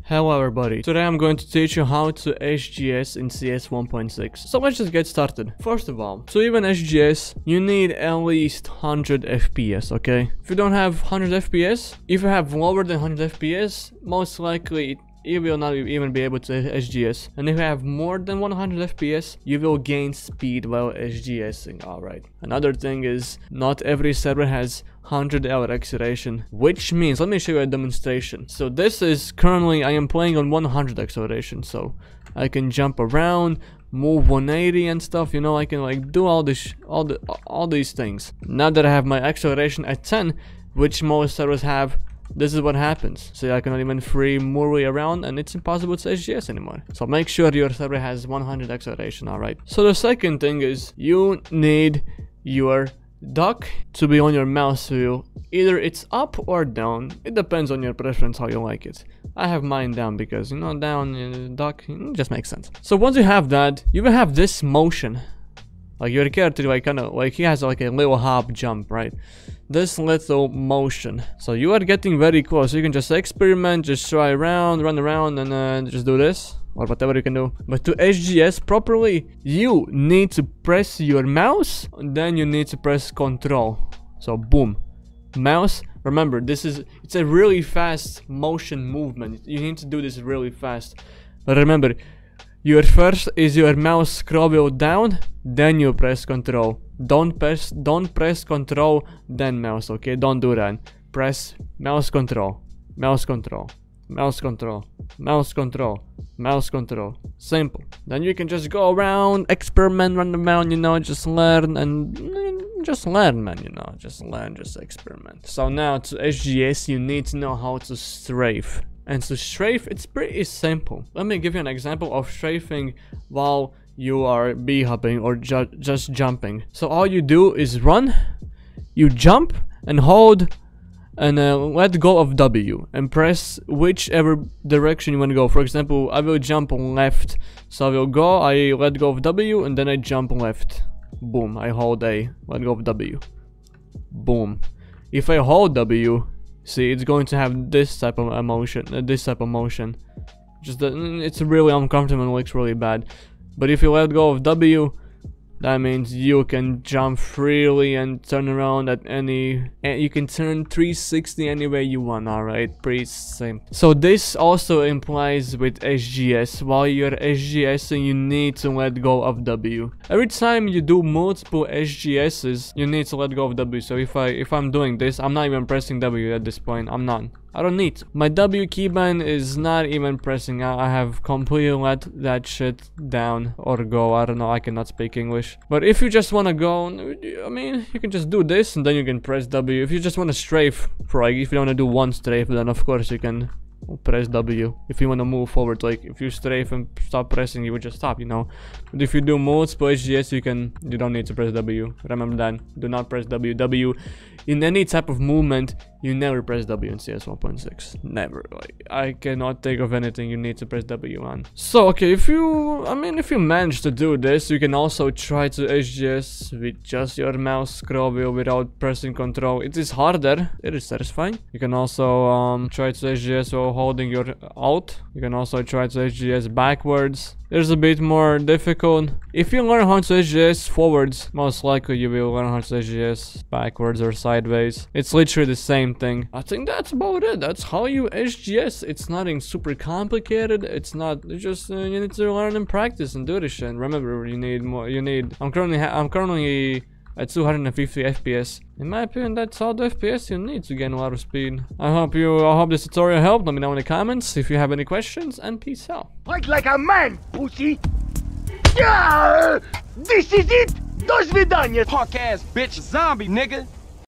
Hello everybody, today I'm going to teach you how to SGS in CS 1.6. So let's just get started. First of all, to even SGS, you need at least 100 FPS, okay? If you don't have 100 FPS, if you have lower than 100 FPS, most likely you will not even be able to SGS. And if you have more than 100 FPS, you will gain speed while SGSing, alright. Another thing is, not every server has 100 hour acceleration, which means, let me show you a demonstration. So this is currently, I am playing on 100 acceleration, so I can jump around, move 180 and stuff, you know, I can like do all this, all these things. Now that I have my acceleration at 10, which most servers have, this is what happens. So I cannot even free Murray around and it's impossible to SGS anymore. So make sure your server has 100 acceleration, alright. So the second thing is you need your dock to be on your mouse wheel. Either it's up or down. It depends on your preference how you like it. I have mine down because, you know, down dock just makes sense. So once you have that, you will have this motion. Like your character, like kind of like he has like a little hop jump, right? This little motion. So you are getting very close. You can just experiment, just try around, run around, and just do this or whatever you can do. But to SGS properly, you need to press your mouse, and then you need to press Ctrl. So boom, mouse. Remember, it's a really fast motion movement. You need to do this really fast. But remember, your first is your mouse scroll wheel down, then you press Ctrl. Don't press Ctrl, then mouse, okay? Don't do that. Press mouse Ctrl, mouse Ctrl, mouse Ctrl, mouse Ctrl, mouse Ctrl. Simple. Then you can just go around, experiment, run around, you know, just learn and just learn, man, you know, just learn, just experiment. So now to SGS, you need to know how to strafe. And to strafe, it's pretty simple. Let me give you an example of strafing while you are b-hopping or just jumping. So all you do is run, you jump and hold and let go of W and press whichever direction you want to go. For example, I will jump left. So I will go, I let go of W and then I jump left. Boom, I hold A, let go of W. Boom. If I hold W, see, it's going to have this type of motion, Just that it's really uncomfortable and looks really bad. But if you let go of W, that means you can jump freely and turn around at any, and you can turn 360 any way you want, alright? Pretty simple. So this also implies with SGS. While you're SGSing, you need to let go of W. Every time you do multiple SGSs, you need to let go of W. So if I'm doing this, I'm not even pressing W at this point. I'm not. I don't need to. My W keybind is not even pressing. I have completely let that shit down or go. I don't know, I cannot speak English. But if you just want to go, I mean, you can just do this and then you can press W. If you just want to strafe, for like, if you want to do one strafe, then of course you can press W. If you want to move forward, like if you strafe and stop pressing, you would just stop, you know. But if you do multiple SGS, you don't need to press W. Remember that. Do not press W. W in any type of movement, you never press W in CS 1.6. Never. Like, I cannot think of anything you need to press W on. So okay, if you manage to do this, you can also try to SGS with just your mouse scroll wheel without pressing Ctrl. It is harder. It is satisfying. You can also try to SGS while holding your Alt. You can also try to SGS backwards. It's a bit more difficult. If you learn how to SGS forwards, most likely you will learn how to SGS backwards or sideways. It's literally the same thing. I think that's about it. That's how you SGS. It's nothing super complicated. It's not. It's just you need to learn and practice and do this shit. And remember, you need more. I'm currently at 250 FPS. In my opinion, that's all the FPS you need to gain a lot of speed. I hope this tutorial helped. Let me know in the comments if you have any questions, and peace out. Fight like a man, pussy! Yeah! This is it! До свидания! Punk ass bitch, zombie nigga!